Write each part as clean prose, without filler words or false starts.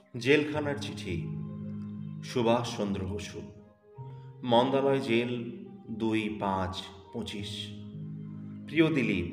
জেলখানার চিঠি। Subhashchandra Bose, Mandalay jail, 2-5-25। প্রিয় দিলীপ,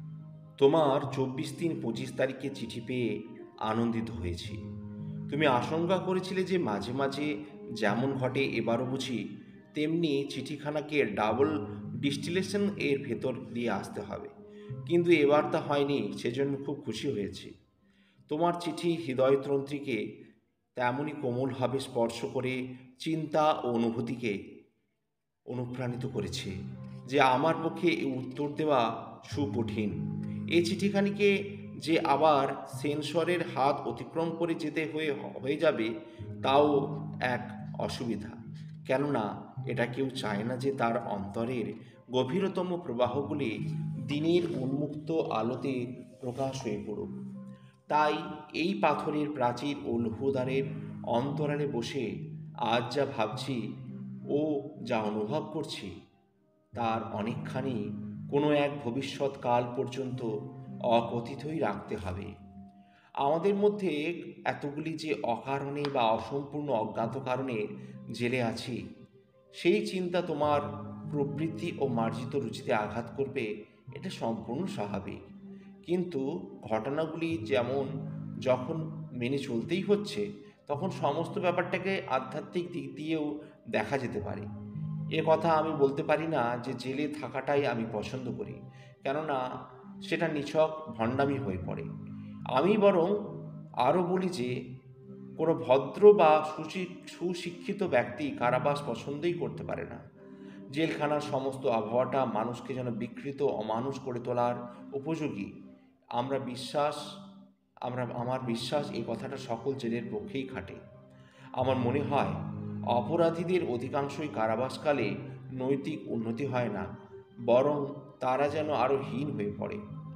তোমার 24-3-25 চিঠি পেয়ে আনন্দিত হয়েছি। তুমি আশঙ্কা করেছিলে যে মাঝে মাঝে যেমন ঘটে এবারও বুঝি তেমনি চিঠিখানাকে ডাবল ডিস্টিলেশন এর ভেতর দিয়ে আসতে হবে, কিন্তু এবার তা হয়নি, সেজন্য খুব খুশি হয়েছি। তোমার চিঠি হৃদয়তন্ত্রীকে তেমনই কোমলভাবে স্পর্শ করে চিন্তা ও অনুভূতিকে অনুপ্রাণিত করেছে যে আমার পক্ষে এ উত্তর দেওয়া সুকঠিন। এই চিঠিখানিকে যে আবার সেন্সরের হাত অতিক্রম করে যেতে হয়ে যাবে, তাও এক অসুবিধা। কেননা এটা কেউ চায় না যে তার অন্তরের গভীরতম প্রবাহগুলি দিনের উন্মুক্ত আলোতে প্রকাশ হয়ে পড়ুক। তাই এই পাথরের প্রাচীর ও লৌহদ্বারের অন্তরালে বসে আজ যা ভাবছি ও যা অনুভব করছি, তার অনেকখানি কোনো এক ভবিষ্যৎ কাল পর্যন্ত অকথিতই রাখতে হবে। আমাদের মধ্যে এতগুলি যে অকারণে বা অসম্পূর্ণ অজ্ঞাত কারণে জেলে আছি, সেই চিন্তা তোমার প্রবৃত্তি ও মার্জিত রুচিতে আঘাত করবে, এটা সম্পূর্ণ স্বাভাবিক। কিন্তু ঘটনাগুলি যেমন যখন মেনে চলতেই হচ্ছে, তখন সমস্ত ব্যাপারটাকে আধ্যাত্মিক দিক দিয়েও দেখা যেতে পারে। এ কথা আমি বলতে পারি না যে জেলে থাকাটাই আমি পছন্দ করি, কেননা সেটা নিছক ভণ্ডামি হয়ে পড়ে। আমি বরং আরও বলি যে কোনো ভদ্র বা সুশিক্ষিত ব্যক্তি কারাবাস পছন্দই করতে পারে না। জেলখানার সমস্ত আবহাওয়াটা মানুষকে যেন বিকৃত অমানুষ করে তোলার উপযোগী। আমরা বিশ্বাস আমার বিশ্বাস এই কথাটা সকল জেলের পক্ষেই খাটে। আমার মনে হয় অপরাধীদের অধিকাংশই কারাবাসকালে নৈতিক উন্নতি হয় না, বরং তারা যেন আরও হীন হয়ে পড়ে।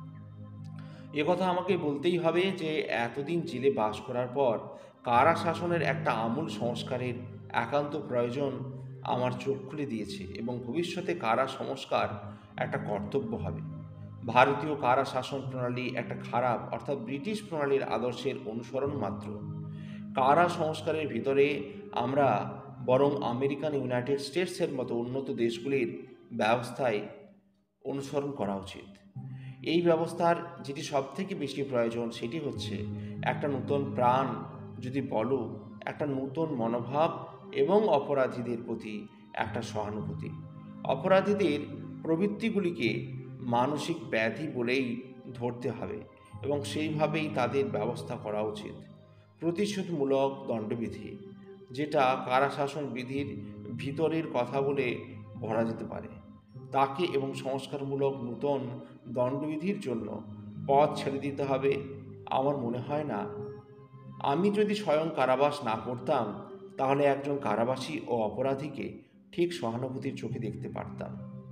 একথা আমাকে বলতেই হবে যে এতদিন জেলে বাস করার পর কারা শাসনের একটা আমূল সংস্কারের একান্ত প্রয়োজন আমার চোখ খুলে দিয়েছে, এবং ভবিষ্যতে কারা সংস্কার একটা কর্তব্য হবে। ভারতীয় কারা শাসন প্রণালী একটা খারাপ অর্থাৎ ব্রিটিশ প্রণালীর আদর্শের অনুসরণ মাত্র। কারা সংস্কারের ভিতরে আমরা বরং আমেরিকান ইউনাইটেড স্টেটসের মতো উন্নত দেশগুলির ব্যবস্থায় অনুসরণ করা উচিত। এই ব্যবস্থার যেটি সবথেকে বেশি প্রয়োজন সেটি হচ্ছে একটা নূতন প্রাণ, যদি বলো একটা নূতন মনোভাব, এবং অপরাধীদের প্রতি একটা সহানুভূতি। অপরাধীদের প্রবৃত্তিগুলিকে মানসিক ব্যাধি বলেই ধরতে হবে, এবং সেইভাবেই তাদের ব্যবস্থা করা উচিত। প্রতিশোধমূলক দণ্ডবিধি, যেটা কারাশাসন বিধির ভিতরের কথা বলে ভরা যেতে পারে, তাকে এবং সংস্কারমূলক নূতন দণ্ডবিধির জন্য পথ ছেড়ে দিতে হবে। আমার মনে হয় না আমি যদি স্বয়ং কারাবাস না করতাম, তাহলে একজন কারাবাসী ও অপরাধীকে ঠিক সহানুভূতির চোখে দেখতে পারতাম।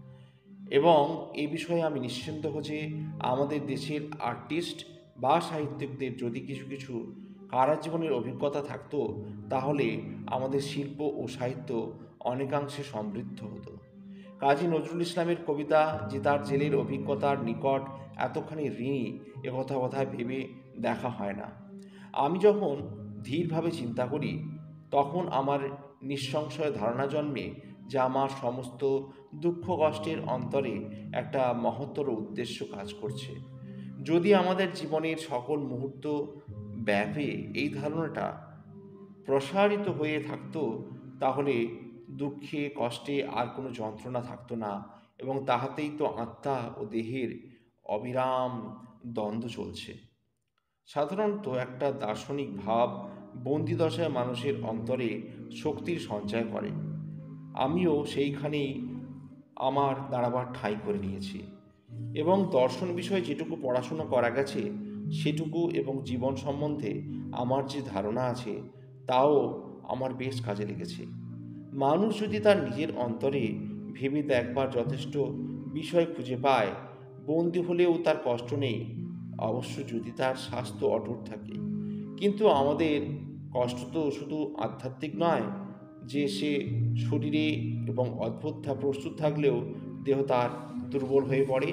এবং এ বিষয়ে আমি নিশ্চিন্ত যে আমাদের দেশের আর্টিস্ট বা সাহিত্যিকদের যদি কিছু কিছু কারাজীবনের অভিজ্ঞতা থাকতো, তাহলে আমাদের শিল্প ও সাহিত্য অনেকাংশে সমৃদ্ধ হতো। কাজী নজরুল ইসলামের কবিতা যে তার জেলের অভিজ্ঞতার নিকট এতখানি ঋণী, একথা বোধহয় ভেবে দেখা হয় না। আমি যখন ধীরভাবে চিন্তা করি, তখন আমার নিঃসংশয় ধারণা জন্মে যে আমার সমস্ত দুঃখ কষ্টের অন্তরে একটা মহত্তর উদ্দেশ্য কাজ করছে। যদি আমাদের জীবনের সকল মুহূর্ত ব্যাপে এই ধারণাটা প্রসারিত হয়ে থাকতো, তাহলে দুঃখে কষ্টে আর কোনো যন্ত্রণা থাকতো না, এবং তাহাতেই তো আত্মা ও দেহের অবিরাম দ্বন্দ্ব চলছে। সাধারণত একটা দার্শনিক ভাব বন্দিদশায় মানুষের অন্তরে শক্তির সঞ্চয় করে। আমিও সেইখানেই আমার দাঁড়াবার ঠাঁই করে নিয়েছি, এবং দর্শন বিষয়ে যেটুকু পড়াশোনা করা গেছে সেটুকু, এবং জীবন সম্বন্ধে আমার যে ধারণা আছে তাও আমার বেশ কাজে লেগেছে। মানুষ যদি তার নিজের অন্তরে ভেবে দেখবার যথেষ্ট বিষয় খুঁজে পায়, বন্দি হলেও তার কষ্ট নেই, অবশ্য যদি তার স্বাস্থ্য অটুট থাকে। কিন্তু আমাদের কষ্ট তো শুধু আধ্যাত্মিক নয় যে সে শরীরে এবং অদ্ভুত প্রস্তুত থাকলেও দেহ তার দুর্বল হয়ে পড়ে।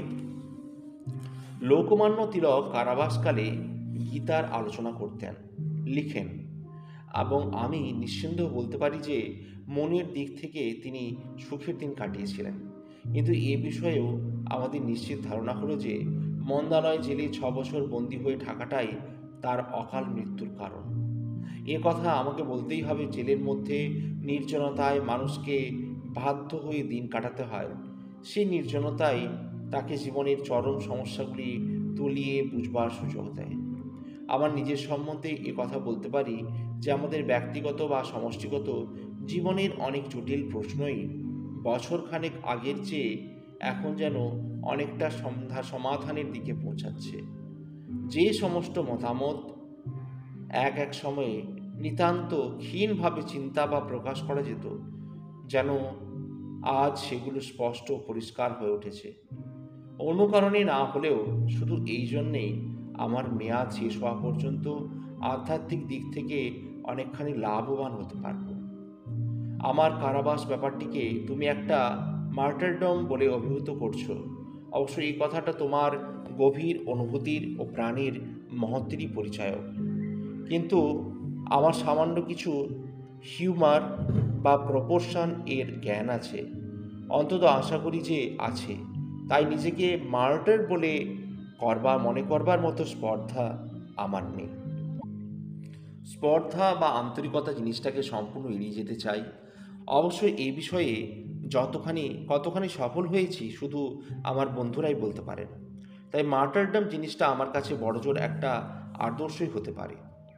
লোকমান্য তিলক কারাবাসকালে গীতার আলোচনা করতেন, লিখেন, এবং আমি নিঃসন্দেহ বলতে পারি যে মনের দিক থেকে তিনি সুখের দিন কাটিয়েছিলেন। কিন্তু এ বিষয়েও আমাদের নিশ্চিত ধারণা হলো যে মন্দালয় জেলে 6 বছর বন্দী হয়ে থাকাটাই তার অকাল মৃত্যুর কারণ। এ কথা আমাকে বলতেই হবে। জেলের মধ্যে নির্জনতায় মানুষকে বাধ্য হয়ে দিন কাটাতে হয়। সেই নির্জনতাই তাকে জীবনের চরম সমস্যাগুলি তলিয়ে বুঝবার সুযোগ দেয়। আমার নিজের সম্বন্ধে এ কথা বলতে পারি যে আমাদের ব্যক্তিগত বা সমষ্টিগত জীবনের অনেক জটিল প্রশ্নই বছরখানেক আগের চেয়ে এখন যেন অনেকটা সমাধানের দিকে পৌঁছাচ্ছে। যে সমস্ত মতামত এক এক সময়ে নিতান্ত ক্ষীণভাবে চিন্তা বা প্রকাশ করা যেত, যেন আজ সেগুলো স্পষ্ট ও পরিষ্কার হয়ে উঠেছে। অনুকরণে না হলেও শুধু এই জন্যেই আমার মেয়াদ শেষ হওয়া পর্যন্ত আধ্যাত্মিক দিক থেকে অনেকখানি লাভবান হতে পারব। আমার কারাবাস ব্যাপারটিকে তুমি একটা মার্টারডম বলে অভিহিত করছো। অবশ্য এই কথাটা তোমার গভীর অনুভূতির ও প্রাণীর মহত্বেরই পরিচায়ক। কিন্তু আমার সামান্য কিছু হিউমার বা প্রপোর্শন এর জ্ঞান আছে, অন্তত আশা করি যে আছে। তাই নিজেকে মার্টার বলে মনে করবার মতো স্পর্ধা আমার নেই। স্পর্ধা বা আন্তরিকতা জিনিসটাকে সম্পূর্ণ এড়িয়ে যেতে চাই। অবশ্যই এই বিষয়ে কতখানি সফল হয়েছি শুধু আমার বন্ধুরাই বলতে পারেন। তাই মার্টারডম জিনিসটা আমার কাছে বড়জোর একটা আদর্শই হতে পারে।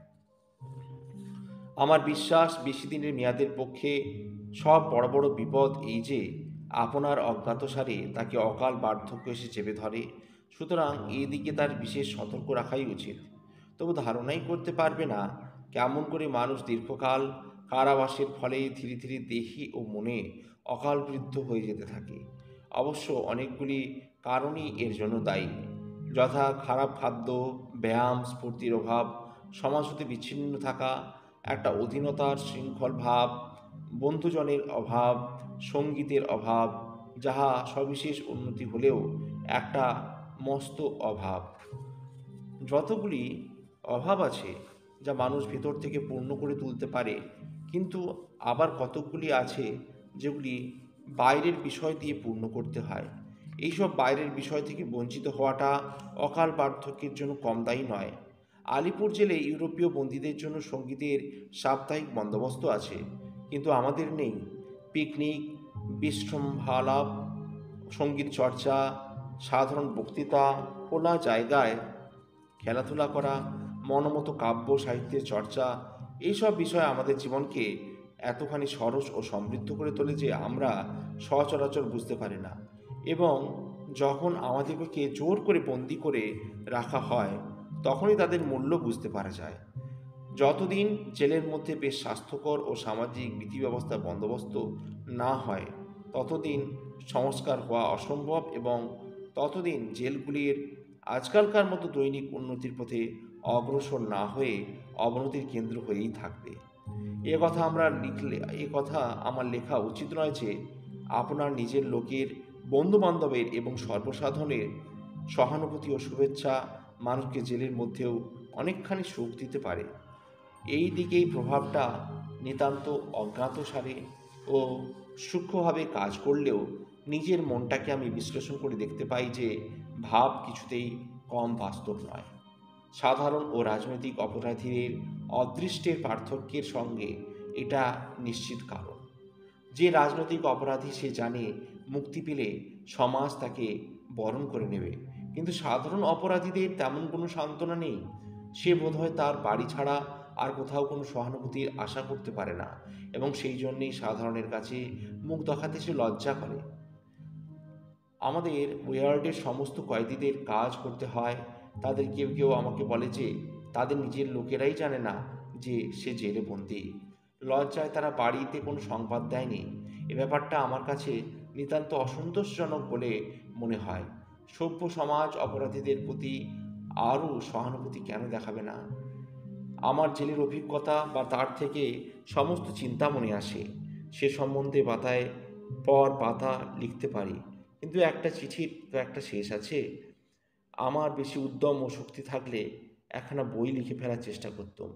আমার বিশ্বাস বেশি দিনের মেয়াদের পক্ষে সব বড় বড় বিপদ এই যে আপনার অজ্ঞাতসারে তাকে অকাল বার্ধক্য এসে চেপে ধরে। সুতরাং এই দিকে তার বিশেষ সতর্ক রাখাই উচিত। তবু ধারণাই করতে পারবে না কেমন করে মানুষ দীর্ঘকাল কারাবাসের ফলে ধীরে ধীরে দেহি ও মনে অকাল বৃদ্ধ হয়ে যেতে থাকে। অবশ্য অনেকগুলি কারণই এর জন্য দায়ী, যথা খারাপ খাদ্য, ব্যায়াম, স্ফূর্তির অভাব, সমাজ হতে বিচ্ছিন্ন থাকা, একটা অধীনতার শৃঙ্খল ভাব, বন্ধুজনের অভাব, সঙ্গীতের অভাব, যাহা সবিশেষ উন্নতি হলেও একটা মস্ত অভাব। যতগুলি অভাব আছে যা মানুষ ভেতর থেকে পূর্ণ করে তুলতে পারে, কিন্তু আবার কতকগুলি আছে যেগুলি বাইরের বিষয় দিয়ে পূর্ণ করতে হয়। এইসব বাইরের বিষয় থেকে বঞ্চিত হওয়াটা অকাল বার্ধক্যের জন্য কম দায়ী নয়। আলিপুর জেলে ইউরোপীয় বন্দীদের জন্য সঙ্গীতের সাপ্তাহিক বন্দোবস্ত আছে, কিন্তু আমাদের নেই। পিকনিক, বিশৃঙ্খলাপ, সঙ্গীত চর্চা, সাধারণ বক্তৃতা, খোলা জায়গায় খেলাধুলা করা, মনমতো কাব্য সাহিত্যের চর্চা, এইসব বিষয় আমাদের জীবনকে এতখানি সরস ও সমৃদ্ধ করে তোলে যে আমরা সচরাচর বুঝতে পারি না। এবং যখন আমাদেরকে জোর করে বন্দি করে রাখা হয়, তখনই তাদের মূল্য বুঝতে পারা যায়। যতদিন জেলের মধ্যে বেশ স্বাস্থ্যকর ও সামাজিক বিধি ব্যবস্থার বন্দোবস্ত না হয়, ততদিন সংস্কার হওয়া অসম্ভব এবং ততদিন জেলগুলির আজকালকার মতো দৈনিক উন্নতির পথে অগ্রসর না হয়ে অবনতির কেন্দ্র হয়েই থাকবে। এ কথা আমার লেখা উচিত নয় যে আপনার নিজের লোকের, বন্ধুবান্ধবের এবং সর্বসাধারণের সহানুভূতি ও শুভেচ্ছা মানুষকে জেলের মধ্যেও অনেকখানি সুখ দিতে পারে। এই দিকেই প্রভাবটা নিতান্ত অজ্ঞাতসারে ও সূক্ষ্মভাবে কাজ করলেও নিজের মনটাকে আমি বিশ্লেষণ করে দেখতে পাই যে ভাব কিছুতেই কম বাস্তব নয়। সাধারণ ও রাজনৈতিক অপরাধীদের অদৃষ্টের পার্থক্যের সঙ্গে এটা নিশ্চিত কারণ। যে রাজনৈতিক অপরাধী সে জানে মুক্তি পেলে সমাজ তাকে বরণ করে নেবে, কিন্তু সাধারণ অপরাধীদের তেমন কোনো সান্ত্বনা নেই। সে বোধহয় তার বাড়ি ছাড়া আর কোথাও কোনো সহানুভূতির আশা করতে পারে না, এবং সেই জন্যেই সাধারণের কাছে মুখ দেখাতে সে লজ্জা করে। আমাদের ওয়ার্ডের সমস্ত কয়েদিদের কাজ করতে হয়। তাদের কেউ কেউ আমাকে বলে যে তাদের নিজের লোকেরাই জানে না যে সে জেলে বন্দী। লজ্জায় তারা বাড়িতে কোনো সংবাদ দেয়নি। এ ব্যাপারটা আমার কাছে নিতান্ত অসন্তোষজনক বলে মনে হয়। সভ্য সমাজ অপরাধীদের প্রতি আরও সহানুভূতি কেন দেখাবে না? আমার জেলের অভিজ্ঞতা বা তার থেকে সমস্ত চিন্তা মনে আসে। সে সম্বন্ধে পাতায় পর পাতা লিখতে পারি, কিন্তু একটা চিঠির তো একটা শেষ আছে। আমার বেশি উদ্যম ও শক্তি থাকলে একখানা বই লিখে ফেলার চেষ্টা করতাম,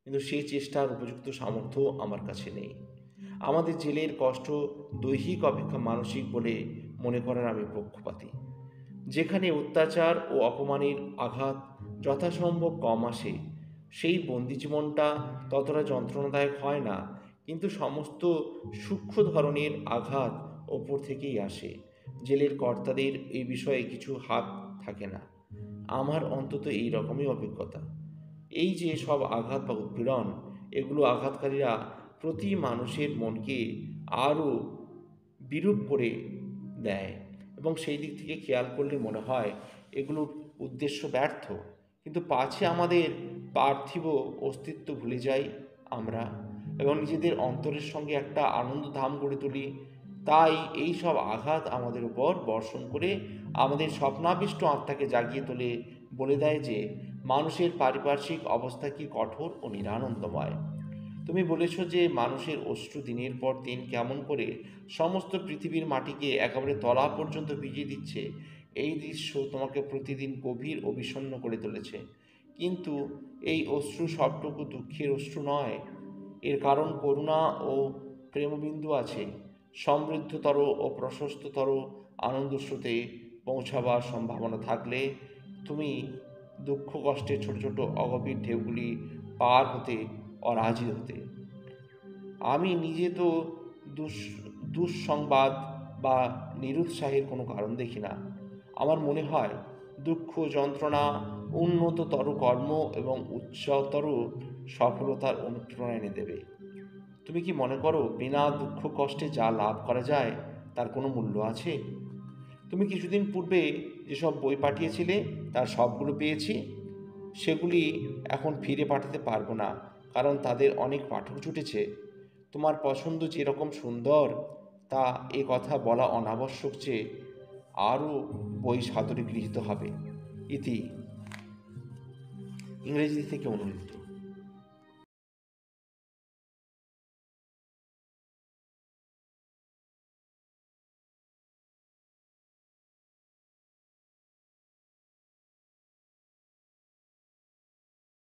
কিন্তু সেই চেষ্টার উপযুক্ত সামর্থ্য আমার কাছে নেই। আমাদের জেলের কষ্ট দৈহিক অপেক্ষা মানসিক বলে মনে করার আমি পক্ষপাতী। যেখানে অত্যাচার ও অপমানের আঘাত যথাসম্ভব কম আসে, সেই বন্দি জীবনটা ততটা যন্ত্রণাদায়ক হয় না, কিন্তু সমস্ত সূক্ষ্ম ধরনের আঘাত ওপর থেকেই আসে। জেলের কর্তাদের এই বিষয়ে কিছু হাত থাকে না। আমার অন্তত এই রকমই অভিজ্ঞতা। এই যে সব আঘাত বা উৎপীড়ন, এগুলো আঘাতকারীরা প্রতি মানুষের মনকে আরও বিরূপ করে দেয়, এবং সেই দিক থেকে খেয়াল করলে মনে হয় এগুলোর উদ্দেশ্য ব্যর্থ। কিন্তু পাছে আমাদের পার্থিব অস্তিত্ব ভুলে যাই আমরা, এবং নিজেদের অন্তরের সঙ্গে একটা আনন্দধাম গড়ে তুলি। তাই এই সব আঘাত আমাদের উপর বর্ষণ করে আমাদের স্বপ্নাবিষ্ট আত্মাকে জাগিয়ে তোলে, বলে দেয় যে মানুষের পারিপার্শ্বিক অবস্থা কি কঠোর ও নিরানন্দময়। তুমি বলেছ যে মানুষের অশ্রু দিনের পর দিন কেমন করে সমস্ত পৃথিবীর মাটিকে একেবারে তলা পর্যন্ত ভিজিয়ে দিচ্ছে। এই দৃশ্য তোমাকে প্রতিদিন গভীর ও বিষণ্ণ করে তুলেছে। কিন্তু এই অশ্রু সবটুকু দুঃখের অশ্রু নয়। এর কারণ করুণা ও প্রেমবিন্দু আছে। সমৃদ্ধতর ও প্রশস্ততর আনন্দস্রোতে পৌঁছাবার সম্ভাবনা থাকলে তুমি দুঃখ কষ্টের ছোট ছোট অগভীর ঢেউগুলি পার হতে অরাজি হতে। আমি নিজে তো দুঃসংবাদ বা নিরুৎসাহের কোনো কারণ দেখি না। আমার মনে হয় দুঃখ যন্ত্রণা উন্নততর কর্ম এবং উচ্চতর সফলতার অনুপ্রেরণা এনে দেবে। তুমি কি মনে করো বিনা দুঃখ কষ্টে যা লাভ করা যায় তার কোনো মূল্য আছে? তুমি কিছুদিন পূর্বে যেসব বই পাঠিয়েছিলে তার সবগুলো পেয়েছি। সেগুলি এখন ফিরে পাঠাতে পারবো না, কারণ তাদের অনেক পাঠক জুটেছে। তোমার পছন্দ যেরকম সুন্দর তা এ কথা বলা অনাবশ্যক যে আরও বই সাদরে গৃহীত হবে। ইতি, ইংরেজি থেকে অনুদিত।